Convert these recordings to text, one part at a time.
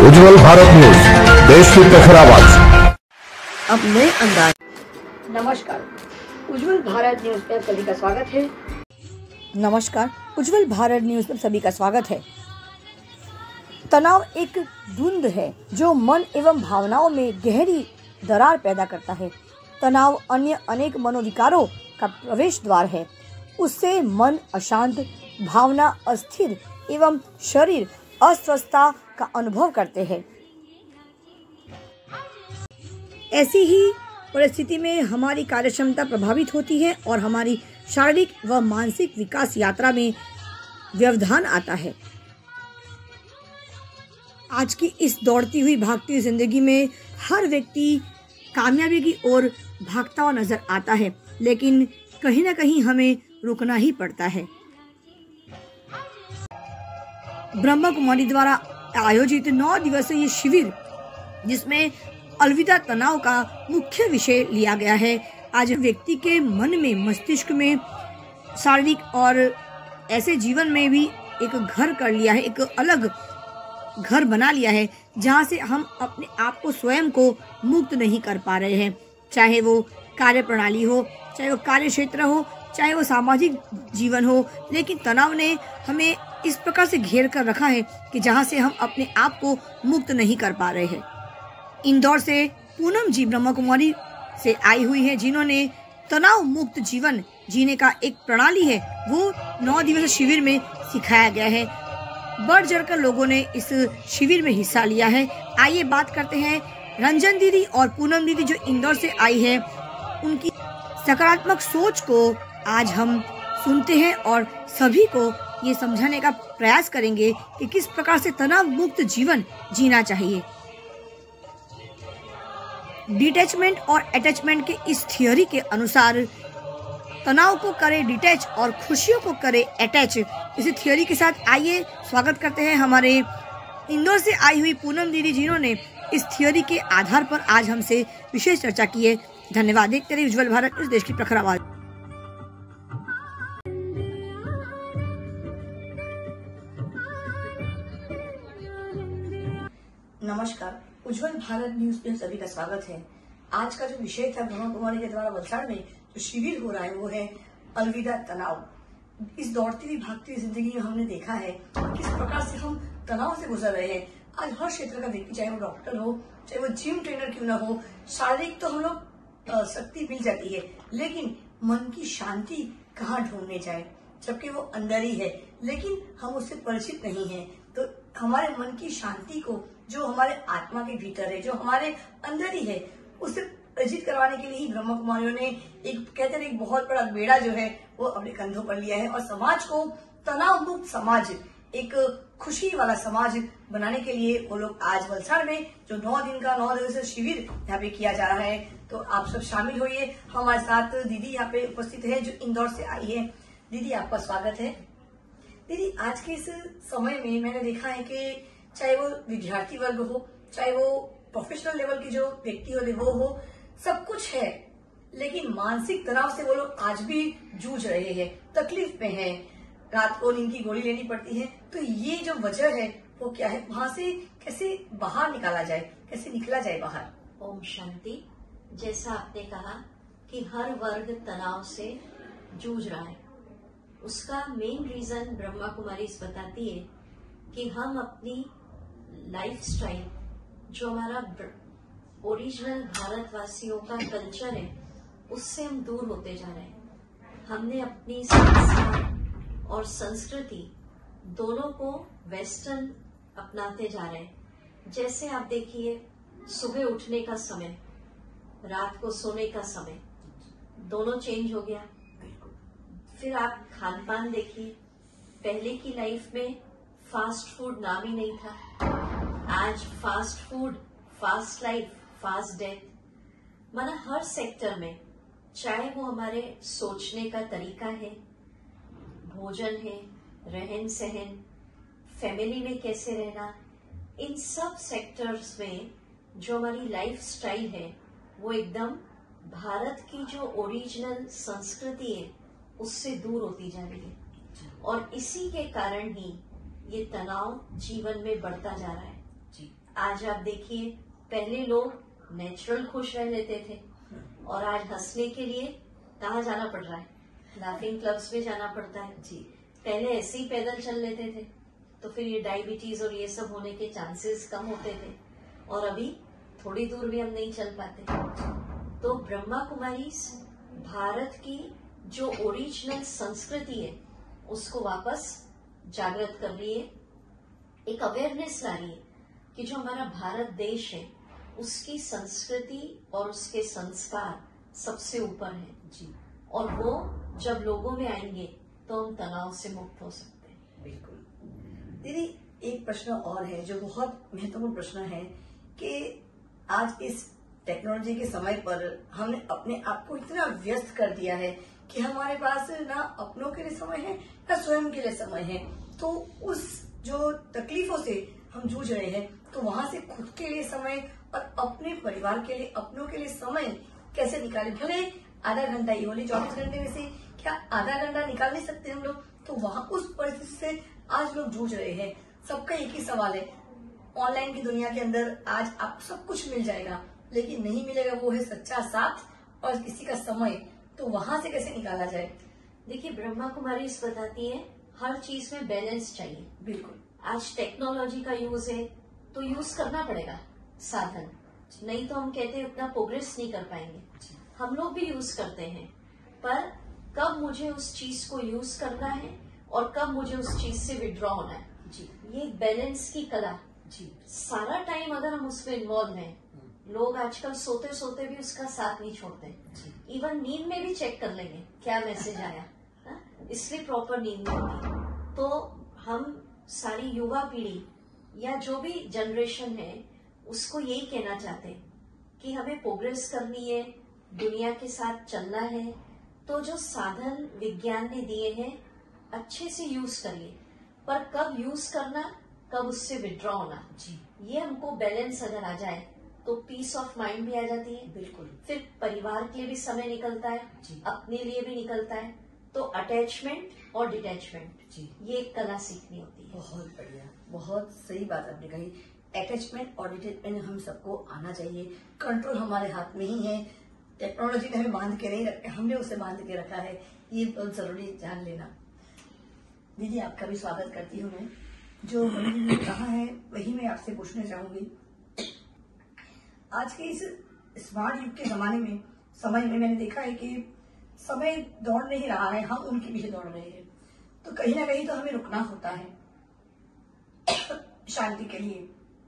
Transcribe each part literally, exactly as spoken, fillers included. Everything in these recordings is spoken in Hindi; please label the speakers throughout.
Speaker 1: उज्जवल भारत न्यूज, देश की प्रखर आवाज।
Speaker 2: अब नए अंदाज।
Speaker 3: नमस्कार, उज्जवल भारत न्यूज पर सभी का स्वागत है।
Speaker 2: नमस्कार, उज्जवल भारत न्यूज पर सभी का स्वागत है। तनाव एक धुंध है जो मन एवं भावनाओं में गहरी दरार पैदा करता है। तनाव अन्य अनेक मनोविकारों का प्रवेश द्वार है। उससे मन अशांत, भावना अस्थिर एवं शरीर अस्वस्थता का अनुभव करते हैं। ऐसी ही परिस्थिति में हमारी कार्यक्षमता प्रभावित होती है और हमारी शारीरिक व मानसिक विकास यात्रा में व्यवधान आता है। आज की इस दौड़ती हुई भागती हुई जिंदगी में हर व्यक्ति कामयाबी की ओर भागता हुआ नजर आता है, लेकिन कहीं ना कहीं हमें रुकना ही पड़ता है। ब्रह्मा कुमारी द्वारा आयोजित नौ दिवसीय ये शिविर, जिसमें अलविदा तनाव का मुख्य विषय लिया गया है, आज व्यक्ति के मन में, मस्तिष्क में, शारीरिक और ऐसे जीवन में भी एक घर कर लिया है, एक अलग घर बना लिया है, जहां से हम अपने आप को स्वयं को मुक्त नहीं कर पा रहे हैं। चाहे वो कार्य प्रणाली हो, चाहे वो कार्य क्षेत्र हो, चाहे वो सामाजिक जीवन हो, लेकिन तनाव ने हमें इस प्रकार से घेर कर रखा है कि जहां से हम अपने आप को मुक्त नहीं कर पा रहे हैं। इंदौर से पूनम जी ब्रह्मा कुमारी से आई हुई है, जिन्होंने तनाव मुक्त जीवन जीने का एक प्रणाली है वो नौ दिवसीय शिविर में सिखाया गया है। बढ़ चढ़कर लोगों ने इस शिविर में हिस्सा लिया है। आइए बात करते हैं रंजन दीदी और पूनम दीदी जो इंदौर से आई है, उनकी सकारात्मक सोच को आज हम सुनते हैं और सभी को ये समझाने का प्रयास करेंगे कि किस प्रकार से तनाव मुक्त जीवन जीना चाहिए। डिटैचमेंट और अटैचमेंट के इस थियोरी के अनुसार तनाव को करे डिटैच और खुशियों को करे अटैच। इसी थियोरी के साथ आइए स्वागत करते हैं हमारे इंदौर से आई हुई पूनम दीदी, जिन्होंने इस थियोरी के आधार पर आज हमसे विशेष चर्चा की है। धन्यवाद। देखते रहिए उज्जवल भारत न्यूज, देश की प्रखर आवाज। नमस्कार, उज्जवल भारत न्यूज में सभी का स्वागत है। आज का जो विषय था ब्रह्मा कुमारी के द्वारा वलसाड़ में जो शिविर हो रहा है वो है अलविदा तनाव। इस दौड़ती हुई भागती हुई जिंदगी में हमने देखा है किस प्रकार से हम तनाव से गुजर रहे हैं। आज हर क्षेत्र का व्यक्ति, चाहे वो डॉक्टर हो, चाहे वो जिम ट्रेनर क्यों ना हो, शारीरिक तो हम लोग शक्ति मिल जाती है, लेकिन मन की शांति कहाँ ढूंढने जाए, जबकि वो अंदर ही है, लेकिन हम उससे परिचित नहीं है। तो हमारे मन की शांति को, जो हमारे आत्मा के भीतर है, जो हमारे अंदर ही है, उससे परिचित करवाने के लिए ही ब्रह्मा कुमारियों ने एक कहते हैं एक बहुत बड़ा बेड़ा जो है वो अपने कंधों पर लिया है और समाज को तनाव मुक्त समाज, एक खुशी वाला समाज बनाने के लिए वो लोग आज वलसाड़ में जो नौ दिन का नौ दिवसीय शिविर यहाँ पे किया जा रहा है। तो आप सब शामिल होइए। हमारे साथ दीदी यहाँ पे उपस्थित है जो इंदौर से आई है। दीदी, आपका स्वागत है। दीदी, आज के इस समय में मैंने देखा है कि चाहे वो विद्यार्थी वर्ग हो, चाहे वो प्रोफेशनल लेवल के जो व्यक्ति हो वो हो, सब कुछ है, लेकिन मानसिक तनाव से वो लोग आज भी जूझ रहे हैं, तकलीफ में हैं, रात को नींद की गोली लेनी पड़ती है। तो ये जो वजह है वो क्या है, वहां से कैसे बाहर निकाला जाए, कैसे निकला जाए बाहर?
Speaker 4: ओम शांति। जैसा आपने कहा कि हर वर्ग तनाव से जूझ रहा है, उसका मेन रीजन ब्रह्मा कुमारी बताती है कि हम अपनी लाइफस्टाइल, जो हमारा ओरिजिनल भारतवासियों का कल्चर है, उससे हम दूर होते जा रहे हैं। हमने अपनी संस्कार और संस्कृति दोनों को वेस्टर्न अपनाते जा रहे हैं। जैसे आप देखिए, सुबह उठने का समय, रात को सोने का समय, दोनों चेंज हो गया। फिर आप खान पान देखिए, पहले की लाइफ में फास्ट फूड नाम ही नहीं था, आज fast food, fast life, fast death. माना हर सेक्टर में, चाहे वो हमारे सोचने का तरीका है, भोजन है, रहन सहन, फैमिली में कैसे रहना, इन सब सेक्टर्स में जो हमारी लाइफ स्टाइल है वो एकदम भारत की जो ओरिजिनल संस्कृति है उससे दूर होती जा रही है। और इसी के कारण ही ये तनाव जीवन में बढ़ता जा रहा है।
Speaker 2: जी,
Speaker 4: आज आप देखिए, पहले लोग नेचुरल खुश रह लेते थे और आज हंसने के लिए कहाँ जाना पड़ रहा है, लाफिंग क्लब्स में जाना पड़ता है।
Speaker 2: जी।
Speaker 4: पहले ऐसे ही पैदल चल लेते थे तो फिर ये डायबिटीज और ये सब होने के चांसेस कम होते थे, और अभी थोड़ी दूर भी हम नहीं चल पाते। तो ब्रह्मा कुमारी भारत की जो ओरिजिनल संस्कृति है उसको वापस जागृत कर रही है, एक अवेयरनेस ला रही है कि जो हमारा भारत देश है उसकी संस्कृति और उसके संस्कार सबसे ऊपर है
Speaker 2: जी।
Speaker 4: और वो जब लोगों में आएंगे तो हम तनाव से मुक्त हो सकते हैं।
Speaker 2: बिल्कुल। दीदी, एक प्रश्न और है जो बहुत महत्वपूर्ण प्रश्न है कि आज इस टेक्नोलॉजी के समय पर हमने अपने आप को इतना व्यस्त कर दिया है कि हमारे पास ना अपनों के लिए समय है ना स्वयं के लिए समय है। तो उस जो तकलीफों से हम जूझ रहे हैं, तो वहां से खुद के लिए समय और अपने परिवार के लिए, अपनों के लिए समय कैसे निकाले? भले आधा घंटा ही बोले, चौबीस घंटे में से क्या आधा घंटा निकाल नहीं सकते हम लोग? तो वहां उस परिस्थिति से आज लोग जूझ रहे हैं। सबका एक ही सवाल है, ऑनलाइन की दुनिया के अंदर आज आपको सब कुछ मिल जाएगा, लेकिन नहीं मिलेगा वो है सच्चा साथ और किसी का समय। तो वहां से कैसे निकाला जाए?
Speaker 4: देखिए, ब्रह्मा कुमारी इस बताती है हर चीज में बैलेंस चाहिए।
Speaker 2: बिल्कुल।
Speaker 4: आज टेक्नोलॉजी का यूज है तो यूज करना पड़ेगा साधन, नहीं तो हम कहते हैं उतना प्रोग्रेस नहीं कर पाएंगे। हम लोग भी यूज करते हैं, पर कब मुझे उस चीज को यूज करना है और कब मुझे उस चीज से विड्रॉ होना है
Speaker 2: जी।
Speaker 4: ये बैलेंस की कला
Speaker 2: जी।
Speaker 4: सारा टाइम अगर हम उसमें इन्वॉल्व हैं, लोग आजकल सोते सोते भी उसका साथ नहीं छोड़ते, इवन नींद में भी चेक कर लेंगे क्या मैसेज आया, हा? इसलिए प्रॉपर नींद नहीं होती। तो हम सारी युवा पीढ़ी या जो भी जनरेशन है उसको यही कहना चाहते हैं कि हमें प्रोग्रेस करनी है, दुनिया के साथ चलना है, तो जो साधन विज्ञान ने दिए हैं अच्छे से यूज करिए, पर कब यूज करना, कब उससे विड्रॉ होना जी, ये हमको बैलेंस अगर आ जाए तो पीस ऑफ माइंड भी आ जाती है।
Speaker 2: बिल्कुल।
Speaker 4: फिर परिवार के लिए भी समय निकलता है
Speaker 2: जी।
Speaker 4: अपने लिए भी निकलता है। तो अटैचमेंट और डिटैचमेंट
Speaker 2: जी,
Speaker 4: ये एक कला सीखनी होती है।
Speaker 2: बहुत बढ़िया, बहुत सही बात आपने कही। अटैचमेंट और डिटैचमेंट हम सबको आना चाहिए। कंट्रोल हमारे हाथ में ही है, टेक्नोलॉजी ने हमें बांध के नहीं रखा, हमने उसे बांध के रखा है, ये बहुत जरूरी जान लेना। दीदी, आपका भी स्वागत करती हूँ मैं। जो मैंने कहा है वही मैं आपसे पूछना चाहूंगी। आज के इस स्मार्ट युग के जमाने में, समय में मैंने देखा है कि समय दौड़ नहीं रहा है, हम उनके पीछे दौड़ रहे हैं। तो कहीं ना कहीं तो हमें रुकना होता है शांति के लिए।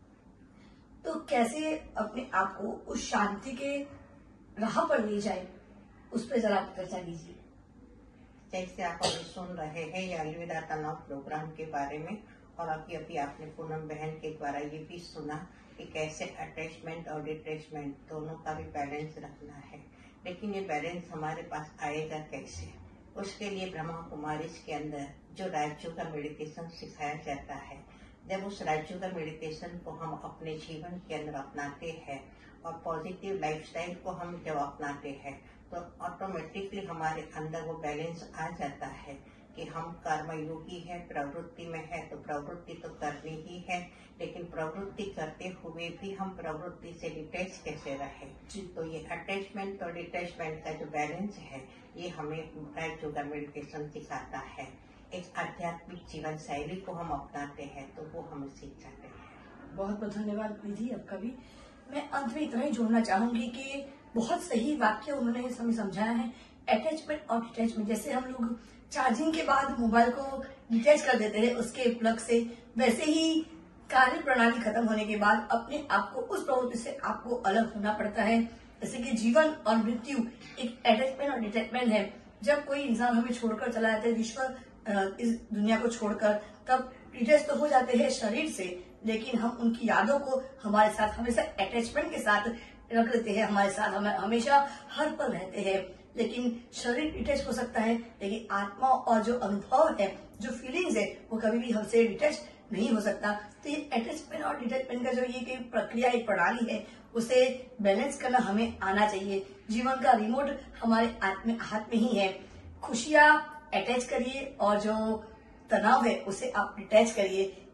Speaker 2: तो कैसे अपने आप को उस शांति के राह पर ले जाए, उस पर जरा चर्चा कीजिए।
Speaker 5: जैसे आप अभी सुन रहे हैं ये अलविदा तनाव प्रोग्राम के बारे में, और अभी अभी आपने पूनम बहन के द्वारा ये भी सुना कि कैसे अटैचमेंट और डिटैचमेंट दोनों का भी बैलेंस रखना है। लेकिन ये बैलेंस हमारे पास आएगा कैसे? उसके लिए ब्रह्मा कुमारी के अंदर जो राजयोग का मेडिटेशन सिखाया जाता है, जब उस राजयोग का मेडिटेशन को हम अपने जीवन के अंदर अपनाते हैं और पॉजिटिव लाइफस्टाइल को हम जब अपनाते हैं, तो ऑटोमेटिकली हमारे अंदर वो बैलेंस आ जाता है कि हम कर्मयोगी है, प्रवृत्ति में है, तो प्रवृत्ति तो करनी ही है, लेकिन प्रवृत्ति करते हुए भी हम प्रवृत्ति से डिटैच कैसे रहे। तो ये अटैचमेंट और डिटैचमेंट का जो बैलेंस है, ये हमें राजयोग मेडिटेशन सिखाता है। एक आध्यात्मिक जीवन शैली को हम अपनाते हैं तो वो हमें सीख जाते हैं।
Speaker 2: बहुत बहुत धन्यवाद दीदी आपका भी। मैं अंत में इतना ही जोड़ना चाहूंगी कि बहुत सही वाक्य उन्होंने हमें समझाया है। अटैचमेंट और डिटैचमेंट, जैसे हम लोग चार्जिंग के बाद मोबाइल को डिटैच कर देते हैं उसके प्लग से, वैसे ही कार्य प्रणाली खत्म होने के बाद अपने आप को उस प्रवृत्ति से आपको अलग होना पड़ता है। जैसे कि जीवन और मृत्यु एक अटैचमेंट और डिटैचमेंट है। जब कोई इंसान हमें छोड़कर चला जाता है, विश्व इस दुनिया को छोड़कर, तब डिटैच तो हो जाते हैं शरीर से, लेकिन हम उनकी यादों को हमारे साथ हमेशा अटैचमेंट के साथ रख लेते हैं, हमारे साथ हम हमेशा हर पल रहते हैं। लेकिन शरीर डिटैच हो सकता है, लेकिन आत्मा और जो अनुभव है, जो फीलिंग्स है, वो कभी भी हमसे डिटैच नहीं हो सकता। तो ये अटैचमेंट और डिटैचमेंट का जो ये प्रक्रिया, एक प्रणाली है, उसे बैलेंस करना हमें आना चाहिए। जीवन का रिमोट हमारे हाथ में ही है। खुशियां अटैच करिए और जो तनाव है उसे आप डिटैच करिए।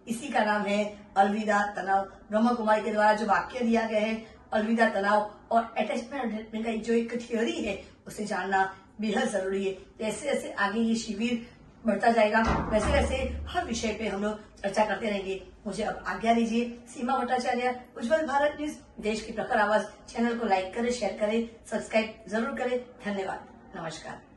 Speaker 2: इसी का नाम है अलविदा तनाव। ब्रह्मा कुमारी के द्वारा जो वाक्य दिया गया है अलविदा तनाव और अटैचमेंट का जो एक थियोरी है उसे जानना बेहद जरूरी है। जैसे जैसे आगे ये शिविर बढ़ता जाएगा वैसे वैसे हर विषय पे हम लोग चर्चा करते रहेंगे। मुझे अब आज्ञा दीजिए। सीमा भट्टाचार्य, उज्जवल भारत न्यूज, देश की प्रखर आवाज। चैनल को लाइक करें, शेयर करें, सब्सक्राइब जरूर करें। धन्यवाद। नमस्कार।